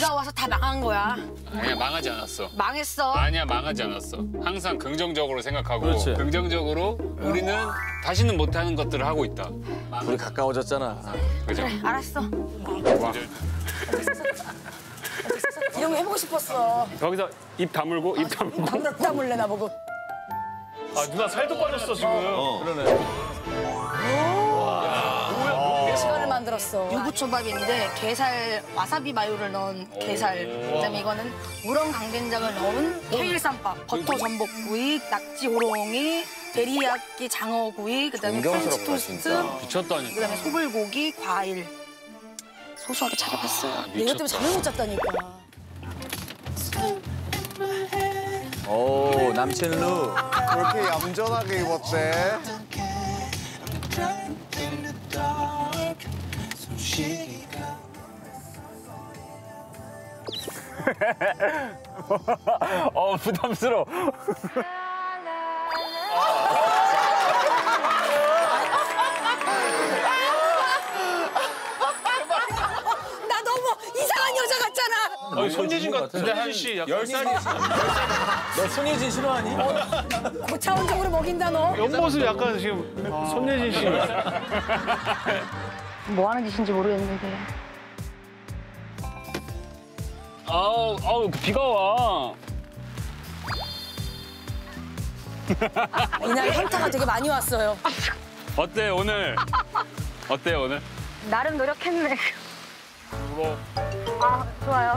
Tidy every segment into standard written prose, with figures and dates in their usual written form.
비가 와서 다 망한 거야. 아니야, 망하지 않았어. 망했어. 아니야, 망하지 않았어. 항상 긍정적으로 생각하고 그렇지. 긍정적으로 우리는 다시는 못하는 것들을 하고 있다. 우리 가까워졌잖아. 그죠? 그래, 알았어. 와. 이런 거 해보고 싶었어. 거기서 입 다물고 입 다물고. 담다 몰래 나보고. 아 누나 살도 빠졌어 지금. 그러네. 시간을 만들었어. 유부초밥인데 게살 와사비 마요를 넣은 게살. 그다음에 이거는 우렁 강된장을 넣은 케일쌈밥, 버터 전복구이, 낙지 호롱이, 데리야끼 장어구이, 그다음에 프렌치 존경스럽다, 토스트, 진짜. 미쳤다니까. 그다음에 소불고기, 과일. 소소하게 차려봤어요. 내가 때문에 잠을 못 잤다니까. 오, 남친 루. 그렇게 얌전하게 입었대. 부담스러워. 나 너무 이상한 여자 같잖아. 손예진 같은데 한씨 10살이. 너 손예진 싫어하니? 고차원적으로 먹인다 너. 옆모습 약간 지금 손예진 씨. 뭐 하는 짓인지 모르겠는데. 아우 비가 와. 이날 현타가 되게 많이 왔어요. 어때 오늘? 어때 오늘? 나름 노력했네. 울어. 아, 좋아요.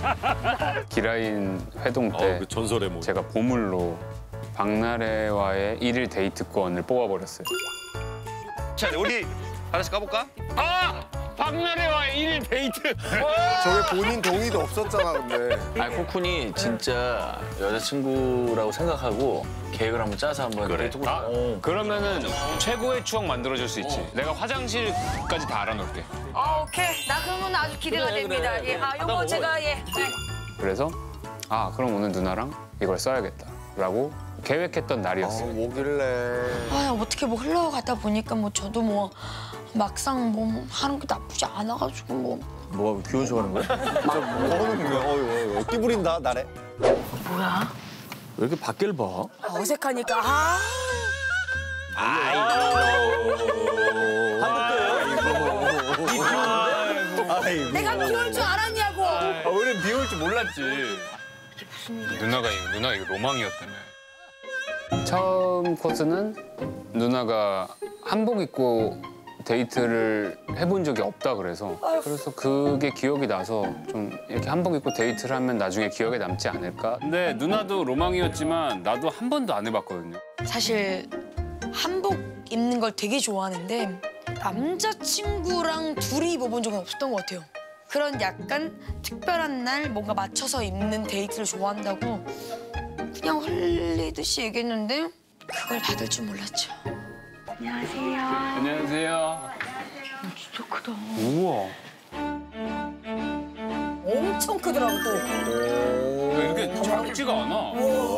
기라인 회동 때 그 전설의 모. 제가 보물로 박나래와의 1일 데이트권을 뽑아버렸어요. 자, 우리 하나씩 까볼까? 아! 박나래와의 1일 데이트! 저게 본인 동의도 없었잖아, 근데. 아, 코쿤이 진짜 여자친구라고 생각하고 계획을 한번 짜서 한번 그래. 데이트 아, 그러면은 최고의 추억 만들어줄 수 있지. 내가 화장실까지 다 알아놓을게. 오케이. 나 그러면 아주 기대가 그래, 됩니다. 그래. 예. 아, 하다 요거 먹어요. 제가 그래서 그럼 오늘 누나랑 이걸 써야겠다 라고 계획했던 날이었어요. 뭐길래. 아, 어떻게 뭐 흘러가다 보니까 뭐 저도 뭐 막상 뭐 하는 게 나쁘지 않아가지고 뭐. 뭐가 귀여운 척 하는 거야? 저 뭐하는 거야? 어이구, 끼부린다, 나래. 뭐야? 왜 이렇게 밖을 봐? 어색하니까. 내가 비올 줄 알았냐고. 우린 비올 줄 몰랐지. 누나 이거 로망이었다며. 처음 코스는 누나가 한복 입고 데이트를 해본 적이 없다 그래서 그게 기억이 나서 좀 이렇게 한복 입고 데이트를 하면 나중에 기억에 남지 않을까? 근데 누나도 로망이었지만 나도 한 번도 안 해봤거든요. 사실 한복 입는 걸 되게 좋아하는데 남자친구랑 둘이 입어본 적은 없었던 것 같아요. 그런 약간 특별한 날 뭔가 맞춰서 입는 데이트를 좋아한다고 그냥 흘리듯이 얘기했는데 그걸 받을 줄 몰랐죠. 안녕하세요. 안녕하세요. 진짜 크다. 우와. 엄청 크더라고 또. 왜 이렇게 작지가 않아?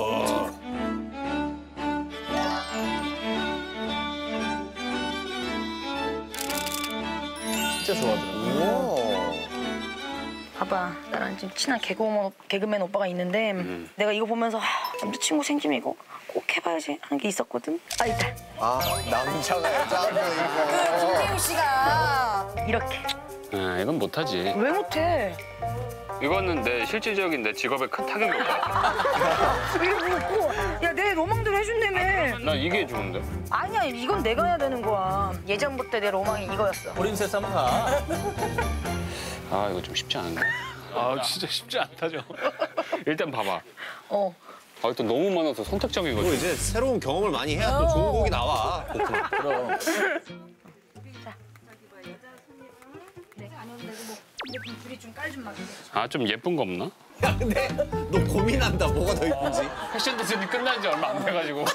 진짜 좋아하더라고. 우와. 봐봐, 나랑 지금 친한 개그맨 오빠가 있는데 내가 이거 보면서 남자친구 생기면 이거 꼭 해봐야지 하는 게 있었거든. 아, 있다. 아, 남자가 여자한테 이거. 김재윤 씨가 이렇게. 이건 못하지. 왜 못해? 이거는 내 실질적인 내 직업에 큰 타격이 없다. 이거 뭐, 야, 내 로망대로 해준다며. 난 이게 좋은데. 아니야, 이건 내가 해야 되는 거야. 예전부터 내 로망이 이거였어. 프린세스 한번 가. 이거 좀 쉽지 않은데. 진짜 쉽지 않다죠. 일단 봐봐. 어. 또 너무 많아서 또 선택적이거든. 이제 새로운 경험을 많이 해야 또 좋은 곡이 나와. 그럼. 좀 예쁜 거 없나? 야, 근데 너 고민한다. 뭐가 더 이쁜지. 패션 디자인이 끝난 지 얼마 안 돼가지고.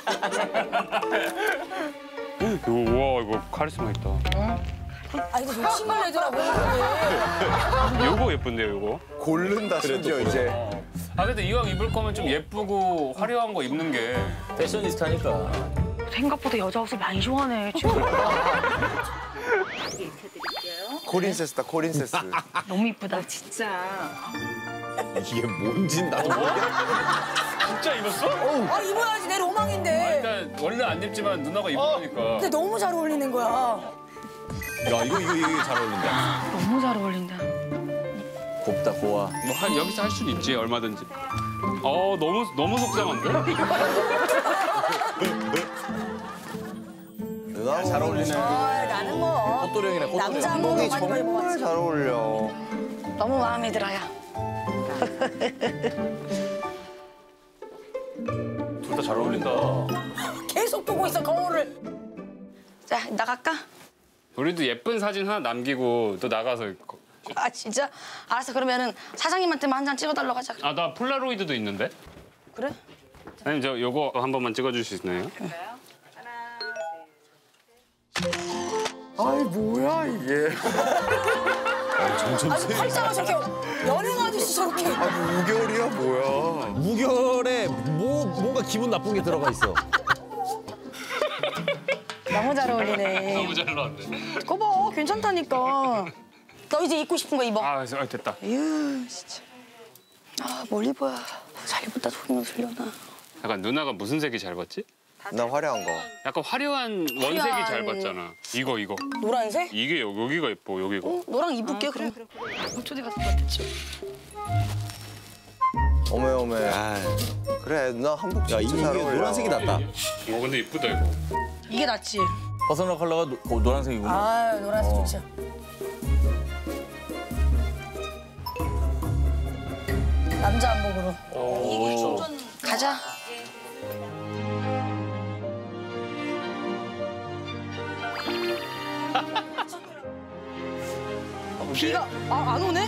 우와, 이거 카리스마 있다. 아, 이거 욕심을 내더라고. 요거 예쁜데요, 요거? 고른다, 심지어 이제. 근데 이왕 입을 거면 좀 예쁘고 화려한 거 입는 게. 패셔니스타니까. 생각보다 여자 옷을 많이 좋아하네, 지금. 코린세스다 코린세스. 너무 이쁘다. 이게 뭔진 나도 모르겠어. 진짜 입었어? 아 입어야지 내 로망인데. 일단 원래 안 입지만 누나가 입으니까. 근데 너무 잘 어울리는 거야. 야 이거 잘 어울린다. 너무 잘 어울린다. 곱다 고와. 뭐 한 여기서 할 수는 있지 얼마든지. 너무 속상한데? 누나 잘 어울리네. 나는 뭐 꽃도령이네 꽃도령. 남자 한복이 한복 많이 정말 입어봤지. 잘 어울려. 너무 마음에 들어요. 둘 다 잘 어울린다. 계속 보고 있어 거울을. 자 나갈까? 우리도 예쁜 사진 하나 남기고 또 나가서 입고. 아 진짜? 알았어 그러면은 사장님한테만 한 장 찍어달라고 하자. 아 나 폴라로이드도 있는데? 그래? 아니 저 요거 한 번만 찍어주실 수 있나요? 아이 뭐야 이게. 아니 팔자가 저렇게 연행 아저씨 저렇게. 무결이야 뭐야. 무결에 뭔가 기분 나쁜 게 들어가 있어. 너무 잘 어울리네. 너무 잘 나왔네. 그거 봐 괜찮다니까. 너 이제 입고 싶은 거 입어. 아 됐다. 에휴 진짜. 아 뭘 입어야 잘 입었다 소리가 들려나. 약간 누나가 무슨 색이 잘 봤지? 나 화려한 거. 약간 화려한 원색이 잘 봤잖아. 이거. 노란색? 이게 여기가 예뻐 여기가. 너랑 입을게 그럼. 어쩌디 갔을 것 같았지. 어메. 그래 누나 한복 야 진짜 이게 잘 어울려. 노란색이 낫다. 근데 이쁘다 이거. 이게 낫지. 퍼스널 컬러가 노란색이구나. 아 노란색 좋지. 남자 한복으로. 가자. 비가 안 오네?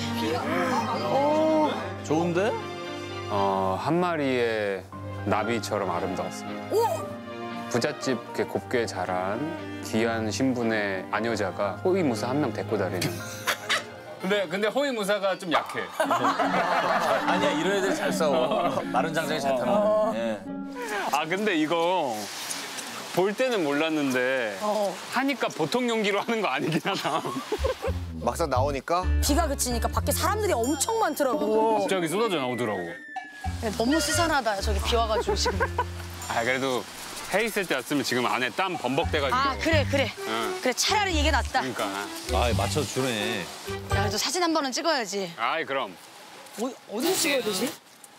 좋은데? 한 마리의 나비처럼 아름다웠습니다. 오! 부잣집 이렇게 곱게 자란 귀한 신분의 아녀자가 호위무사 한 명 데리고 다니는. 근데 호위무사가 좀 약해. 아니야 이런 애들 잘 싸워. 마른 장장이 잘 타는. 예. 근데 이거 볼 때는 몰랐는데 하니까 보통 용기로 하는 거 아니긴 하다. 막상 나오니까 비가 그치니까 밖에 사람들이 엄청 많더라고. 갑자기 쏟아져 나오더라고. 너무 스산하다 저기 비 와가지고 지금. 그래도 해 있을 때 왔으면 지금 안에 땀 범벅돼가지고. 그래. 응. 그래 차라리 이게 낫다. 그러니까. 맞춰서 주네. 야 그래도 사진 한 번은 찍어야지. 그럼. 어디서 찍어야 되지?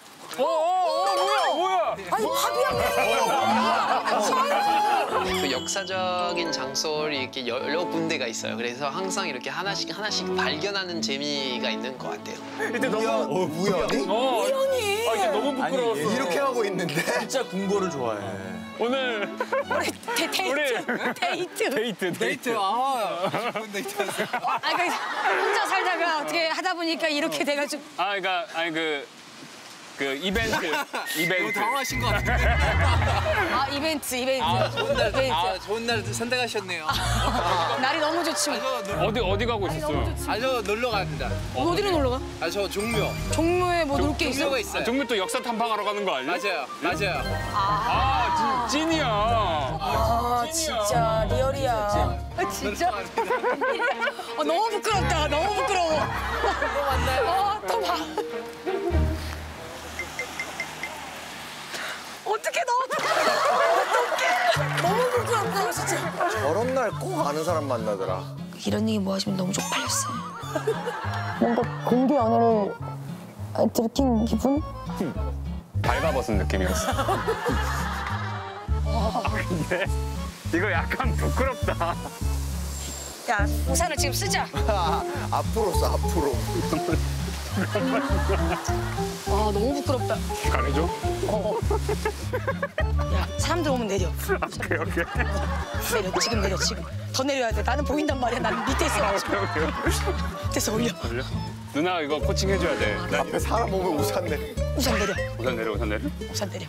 뭐야? 아니 밥이야. 그 역사적인 장소를 이렇게 여러 군데가 있어요. 그래서 항상 이렇게 하나씩 발견하는 재미가 있는 것 같아요. 우연히? 우연히. 이제 너무 부끄러웠어. 이렇게 하고 있는데? 진짜 궁궐을 좋아해. 오늘 데이트. 그러니까 혼자 살다가 어떻게 하다 보니까 이렇게 돼가지고. 그러니까 그 이벤트. 당황하신 것 같은데. 이벤트. 좋은 날 선택하셨네요. 날이 너무 좋지. 어디 가고 있었어? 저 놀러 갑니다. 어디로 놀러 가? 저 종묘. 종묘에 뭐 놀 게 있어? 종묘가 있어요. 종묘 또 역사 탐방하러 가는 거 아니야? 맞아요. 찐이야. 진짜 리얼이야. 진짜? 너무 부끄럽다. 너무 부끄러워. 또 봐. 어떡해 너무 부끄럽다 진짜. 저런 날 꼭 아는 사람 만나더라. 이런 얘기 뭐 하시면 너무 쪽팔렸어요. 뭔가 공개 연애를 들킨 기분? 발가벗은 느낌이었어. 근데 이거 약간 부끄럽다. 야 우산을 지금 쓰자. 앞으로 써 앞으로. 너무 부끄럽다. 가려줘? 야 사람들 오면 내려. 오케이. 내려 지금 내려 지금. 더 내려야 돼. 나는 보인단 말이야. 나는 밑에 있어가지고. 밑에서 올려. 누나 이거 코칭 해줘야 돼. 앞에 사람 오면 우산 내려. 우산 내려. 우선 내려. 우산 내려.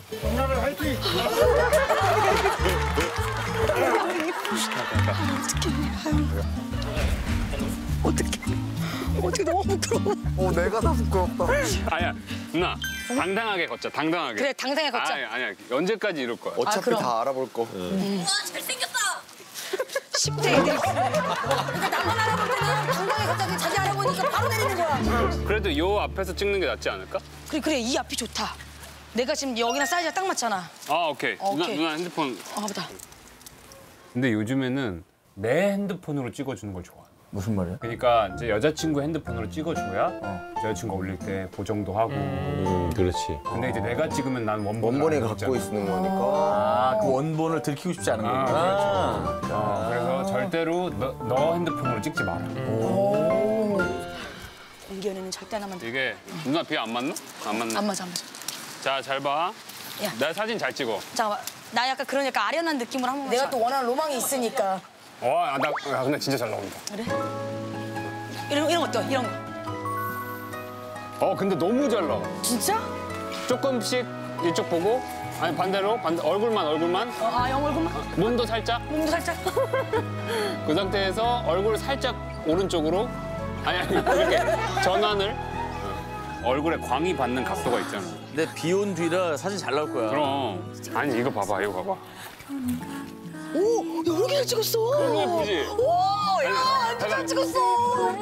어떻게 너무 부끄러워. 내가 다 부끄럽다. 아니야 누나 당당하게 걷자. 당당하게. 그래 당당히 걷자. 아니야 언제까지 이럴 거야? 어차피 그럼. 다 알아볼 거. 잘생겼다. 10대 애들이. 그러니까 나만 알아볼 때는 당당히 갑자기 자기 알아보니까 바로 내리는 거야. 그래도 요 앞에서 찍는 게 낫지 않을까? 그래 이 앞이 좋다. 내가 지금 여기랑 사이즈가 딱 맞잖아. 아 오케이. 오케이. 누나 핸드폰. 보다. 근데 요즘에는 내 핸드폰으로 찍어주는 걸 좋아. 무슨 말이야? 그러니까 이제 여자친구 핸드폰으로 찍어줘야 여자친구가 올릴 때 보정도 하고. 그렇지. 근데 이제 내가 찍으면 난 원본을 원본이 안 갖고 찍잖아. 있는 거니까. 아, 그 원본을 들키고 싶지 않은 거구나. 그렇죠. 그래서 절대로 너 핸드폰으로 찍지 마라. 공기 연애는 절대 하나만 돼. 이게 누나 비 안 맞나? 안 맞나? 안 맞아. 자, 잘 봐. 야. 나 사진 잘 찍어. 잠깐만. 나 약간 그런 약간 아련한 느낌으로 한 번만. 내가 또 원하는 로망이 있으니까. 나 근데 진짜 잘 나온다. 그래? 이런 거 어때? 이런 거. 근데 너무 잘 나와. 진짜? 조금씩 이쪽 보고, 아니 반대로, 얼굴만. 영 얼굴만? 몸도 살짝. 몸도 살짝. 그 상태에서 얼굴 살짝 오른쪽으로, 아니 이렇게 전환을. 얼굴에 광이 받는 각도가 있잖아. 근데 비 온 뒤라 사진 잘 나올 거야. 그럼. 아니 이거 봐봐. 오, 야, 왜 이렇게 잘 찍었어? 너무 예쁘지? 오, 야, 완전 잘 찍었어.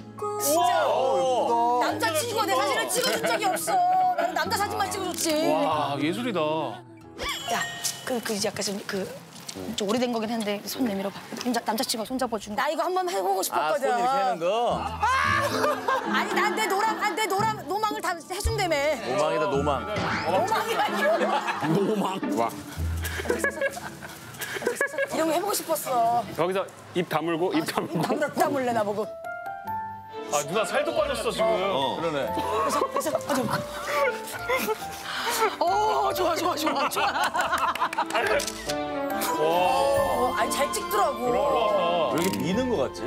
진짜. 남자친구가 내 사진을 찍어준 적이 없어. 나는 남자 사진만 찍어줬지. 와 예술이다. 야, 이제 약간 좀 오래된 거긴 한데 손 내밀어 봐. 남자친구가 손 잡아준. 나 이거 한번 해보고 싶었거든. 손 이렇게 하는 거? 아니 난 내 노망을 다 해준다며. 노망이다, 노망. 노망이야 이거. 와. 이런 거 해보고 싶었어. 여기서 입 다물고. 담을래 나보고. 아 누나 살도 빠졌어 지금. 그러네. 그래서 좋아. 아니 잘 찍더라고. 왜 이렇게 미는 거 같지?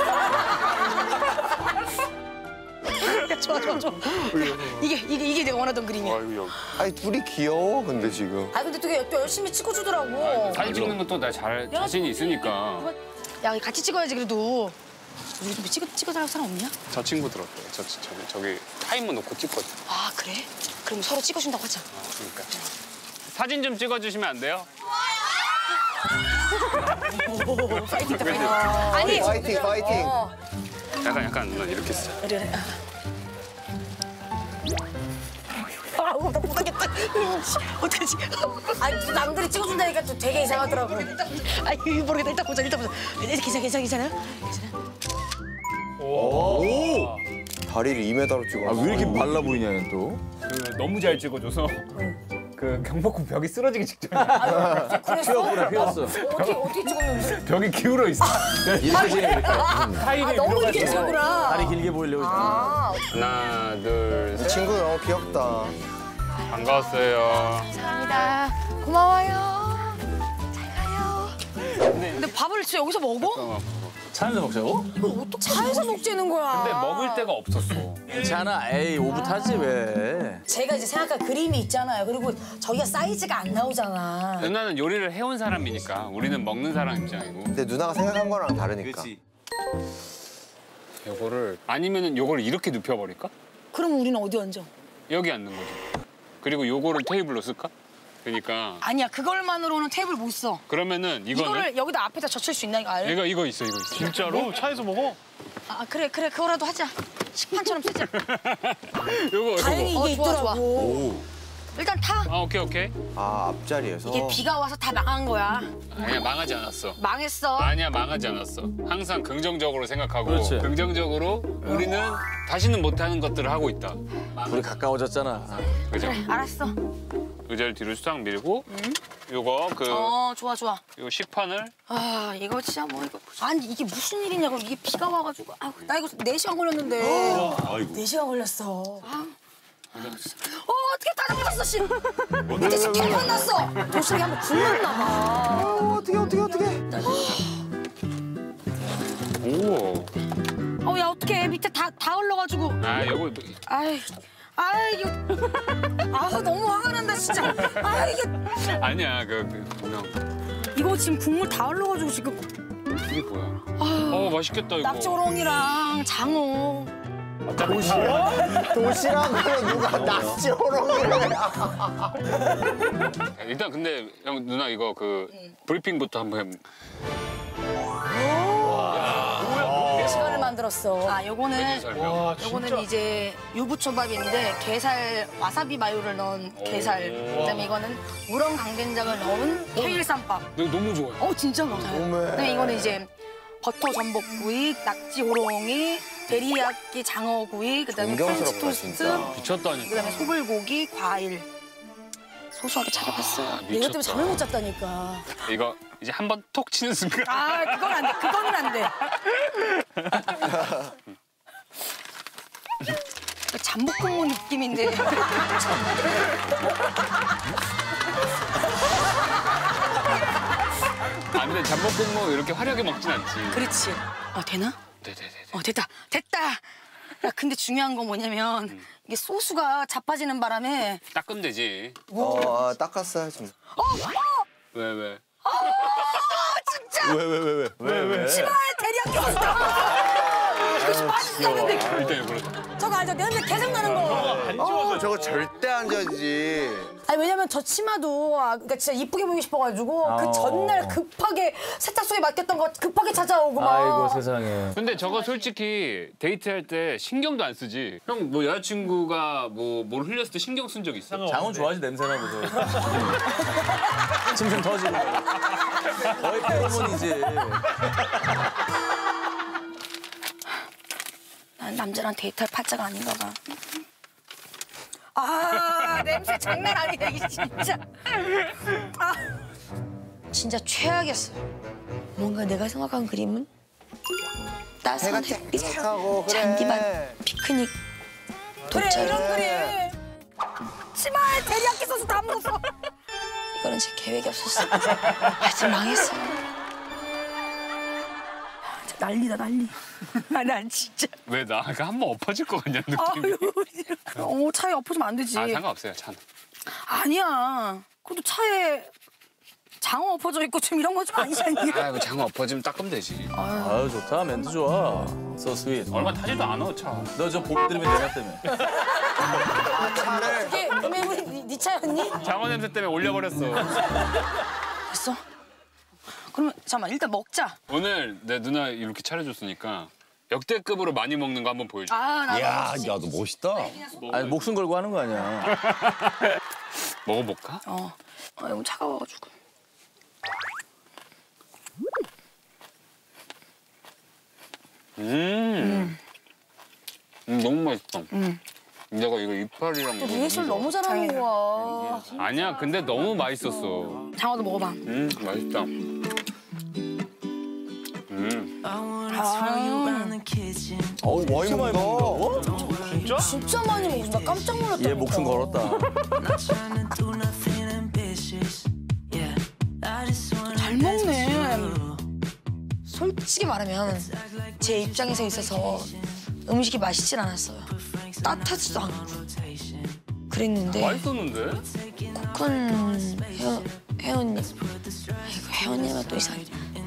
좋아. 이게 내가 원하던 그림이야. 아니 둘이 귀여워 근데 지금. 아 근데 또 열심히 찍어주더라고. 사진 찍는 것도 나 자신이 있으니까. 야 같이 찍어야지 그래도. 우리 좀 찍어달라는 사람 없냐? 저 친구 들었대. 저기 타이머 놓고 찍거든. 아 그래? 그럼 서로 찍어준다고 하자. 그러니까. 사진 좀 찍어주시면 안 돼요? 파이팅. 아니. 파이팅. 약간 누나 이렇게 쓰자. 그래. 아우 나 못하겠다. 어떡하지? 아니 또 남들이 찍어준다니까 또 되게 이상하더라고. 아니 모르겠다. 일단 보자. 괜찮아? 오. 다리를 2m로 찍어. 아, 왜 이렇게 발라 보이냐, 또? 너무 잘 찍어줘서 그 경복궁 벽이 쓰러지기 직전이야. 그랬어? 피었어. 어떻게 찍었는데? 벽이 기울어 있어. 이렇게 찍으니까. 타일이 너무 이렇게 찍었구나. 다리 길게 보이려고. 하나, 둘, 이 셋. 친구 너무 귀엽다. 반가웠어요. 감사합니다. 고마워요. 잘 가요. 근데 밥을 진짜 여기서 먹어? 차에서 먹자고? 어떻게 차에서 먹자는 거야? 근데 먹을 데가 없었어. 괜찮아. 에이, 오붓 하지, 왜. 제가 이제 생각한 그림이 있잖아요. 그리고 저희가 사이즈가 안 나오잖아. 누나는 요리를 해온 사람이니까 우리는 먹는 사람 입장이고. 근데 누나가 생각한 거랑 다르니까. 요거를 아니면은 요거를 이렇게 눕혀버릴까? 그럼 우리는 어디 앉아? 여기 앉는 거지. 그리고 요거를 테이블로 쓸까? 그러니까 아니야, 그걸만으로는 테이블 못 써. 그러면은 이거는 이거를 여기다 앞에다 젖힐 수 있나 이거 알아? 이거 있어. 진짜로? 차에서 먹어? 아 그래 그거라도 하자. 식판처럼 쓰자. 요거. 다행히 이게 있더라고. 일단 타. 아 오케이. 아 앞자리에서. 이게 비가 와서 다 망한 거야. 아니야 망하지 않았어. 망했어. 아니야 망하지 않았어. 항상 긍정적으로 생각하고 그렇지. 긍정적으로 우리는 다시는 못하는 것들을 하고 있다. 우리 가까워졌잖아. 그죠? 그래 알았어. 의자를 뒤로 싹 밀고 요거 좋아. 요 식판을 아 이거 진짜 뭐 이거 아니 이게 무슨 일이냐고 이게 비가 와가지고 나 이거 4시간 걸렸는데 4시간 걸렸어. 어떻게 다 잡았어 씨. 밑에 지금 개판 났어. 도시락이 한번 굴렀나 봐. 어떻게. 오. 야 어떡해 밑에 다 흘러가지고. 아 요거 이거 너무 화가 난다 진짜. 이게 아니야 그냥 이거 지금 국물 다 흘러가지고 지금 이게 뭐야? 맛있겠다 이거. 낙지호롱이랑 장어. 도시락으로 누가 낙지호롱이를 해. 일단 근데 형 누나 이거 그 브리핑부터 한번 해. 만들었어. 아, 요거는 설명. 와 요거는 진짜. 이제 유부초밥인데 게살 와사비 마요를 넣은 게살. 그다음에 이거는 우렁 강된장을 넣은 케일쌈밥. 너무 좋아요. 진짜 맞아요. 그다음에 이거는 이제 버터 전복구이, 낙지 호롱이, 데리야끼 장어구이, 그다음에 프렌치 존경스럽다, 토스트, 진짜. 미쳤다니까. 그다음에 소불고기, 과일. 소소하게 차려봤어요. 얘가 때문에 잠을 못 잤다니까. 이거 이제 한 번 톡 치는 순간. 아, 그건 안 돼. 그거는 안 돼. 잠복근무 느낌인데. 안 돼, 잠복근무 이렇게 화려하게 먹진 않지. 그렇지. 되나? 네네네. 됐다. 됐다. 야, 근데 중요한 건 뭐냐면 이게 소스가 자빠지는 바람에 닦으면 되지. 닦았어야지. 왜? 진짜 왜? 치마에 데리야끼 소스 이것이 맛있었는데 일단 그렇다. 저거 알죠? 냄새 계속 나는 거. 저거 절대 안 져지. 아니 왜냐면 저 치마도 그러니까 진짜 이쁘게 보이고 싶어가지고 그 전날 급하게 세탁소에 맡겼던 거 급하게 찾아오고 막. 아이고 세상에. 근데 저거 솔직히 데이트할 때 신경도 안 쓰지. 형 뭐 여자친구가 뭘 흘렸을 때 신경 쓴 적 있어? 장훈 좋아하지 냄새나 보소. 침샘 터지고. 거의 페로몬이지. 난 남자랑 데이트할 팔자가 아닌가 봐. 아, 냄새 장난 아니야, 이게 진짜. 진짜 최악이었어요. 뭔가 내가 생각한 그림은 따스한 햇빛, 착하고 그래. 잔디밭, 피크닉, 그래 돗자리. 이런 그래. 치마에 데리야끼 소스 다 묻었어. 이거는 제 계획이 없었어. 하여튼 망했어. 난리다, 난리. 난 진짜. 왜 나? 그러니까 한 번 엎어질 것 같냐 느낌이. 차에 엎어지면 안 되지. 상관없어요, 차는. 아니야. 그래도 차에 장어 엎어져 있고 좀 이런 거 좀 아니지 않니? 장어 엎어지면 닦으면 되지. 아유 좋다 멘트 좋아. So sweet. 얼마 타지도 않아, 차. 너 저 복 들으면 내가 때문에. 이게 음해물이 네 차였니? 장어 냄새 때문에 올려버렸어. 됐어? 그러면 잠깐만 일단 먹자. 오늘 내 누나 이렇게 차려줬으니까 역대급으로 많이 먹는 거 한번 보여줘. 나도 야, 너 멋있다. 아니 목숨 걸고 하는 거 아니야. 먹어볼까? 이거 차가워가지고. 너무 맛있어. 내가 이거 이파리랑 이거 리액션 먹는 거. 너무 잘하는 거야. 아니야, 근데 너무 맛있었어. 장어도 먹어봐. 맛있다. 어우 많이 먹어. 진짜 많이 먹는다. 깜짝 놀랐다. 얘 목숨 걸었다. 잘 먹네. 솔직히 말하면 제 입장에서 있어서 음식이 맛있진 않았어요. 따뜻하지도 않고. 그랬는데 맛있었는데? 큰 혜원님, 아이고 혜원님은 또 이상해.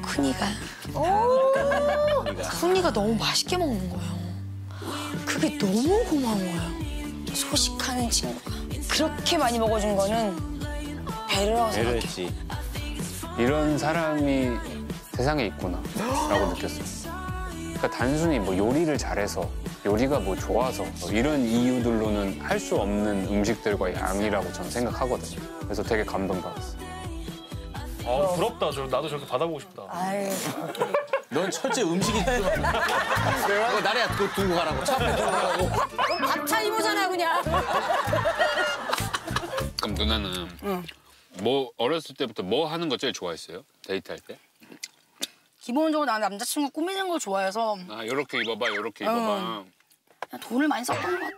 큰이가 너무 맛있게 먹는 거예요. 그게 너무 고마운 거예요. 소식하는 친구가 그렇게 많이 먹어준 거는 배려라고 생각해요. 배려했지. 이런 사람이 세상에 있구나라고 느꼈어. 그러니까 단순히 뭐 요리를 잘해서 요리가 뭐 좋아서 이런 이유들로는 할 수 없는 음식들과 양이라고 저는 생각하거든요. 그래서 되게 감동받았어. 부럽다. 나도 저렇게 받아보고 싶다. 아유. 넌 철제 음식이 집중하는 그거 나래야 그거 두고 가라고. 차 앞에 두고 가라고. 그럼 밥차 이모잖아 그냥. 그럼 누나는 뭐 어렸을 때부터 뭐 하는 거 제일 좋아했어요? 데이트할 때? 기본적으로 난 남자친구 꾸미는 걸 좋아해서 아, 요렇게 입어봐, 요렇게 입어봐. 그냥 돈을 많이 썼던 것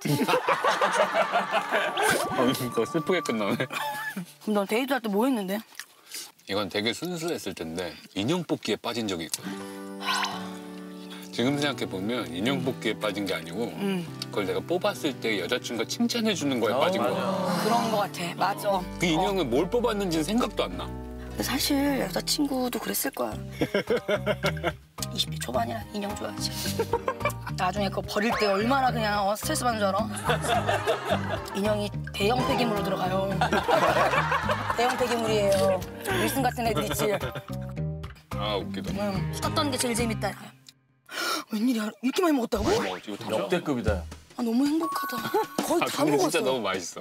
같아. 그거 슬프게 끝나네. 그럼 넌 데이트할 때 뭐 했는데? 이건 되게 순수했을 텐데 인형 뽑기에 빠진 적이 있거든. 지금 생각해보면 인형 뽑기에 빠진 게 아니고 그걸 내가 뽑았을 때 여자친구가 칭찬해주는 거에 빠진 거야. 그런 것 같아. 맞아. 그 인형은 뭘 뽑았는지는 생각도 안 나. 근데 사실 여자친구도 그랬을 거야. 20대 초반이라 인형 줘야지. 나중에 그거 버릴 때 얼마나 그냥 스트레스 받는 줄 알아? 인형이 대형 폐기물로 들어가요. 대형 폐기물이에요. 윌슨 같은 애들 있지. 아, 웃기다. 썼던 게 제일 재밌다. 웬일이야? 이렇게 많이 먹었다고? 이거 다 역대급이다. 아, 너무 행복하다. 거의 다 근데 먹었어. 진짜 너무 맛있어.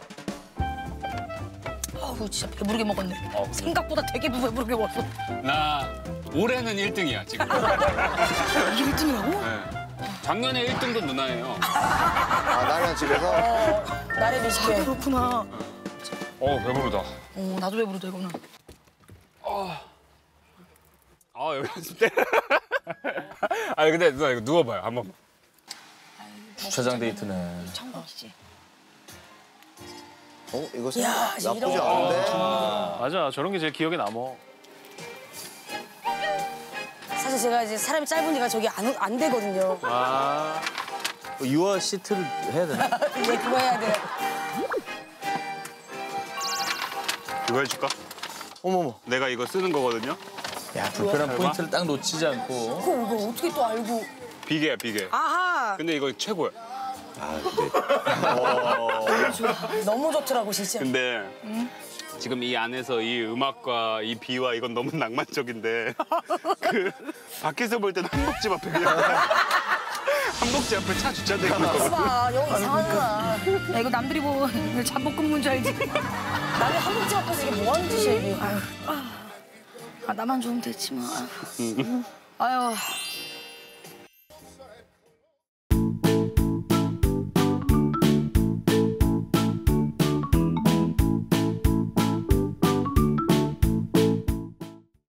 아우, 진짜 배부르게 먹었네. 생각보다 되게 배부르게 먹었어. 나 올해는 1등이야 지금. 이게 1등이라고? 네. 작년에 1등도 누나예요. 아, 나는 집에서 나를 미식해. 그렇구나. 배부르다. 나도 배부르다, 이거는. 여기 있을 때. 아니 근데 누나 이거 누워봐요 한번. 주차장 데이트네. 천국이지. 이거 야, 생각 나쁘지 이런 않은데. 맞아, 저런 게 제일 기억에 남어. 사실 제가 이제 사람이 짧으니까 저기 안 되거든요. 아, 유아 시트를 해야 되나? 이제 그거 해야 돼. 이거 해줄까? 어머머. 내가 이거 쓰는 거거든요. 야, 불편한 포인트를 딱 놓치지 않고. 이거 어떻게 또 알고. 비계야 비계. 아하. 근데 이거 최고야. 너무 좋더라고 진짜. 근데 지금 이 안에서 이 음악과 이 비와 이건 너무 낭만적인데 그 밖에서 볼 때는 한복집 앞에 그냥 한복집 앞에 차 주차되어 있는 거거든. 봐, 여기 이상하구나. 야, 이거 남들이 보면 잠복근무인 줄 알지? 남이 한국집 앞에서 이게 뭐 하는 짓이야 이게. 나만 좋으면 됐지 뭐. 아유.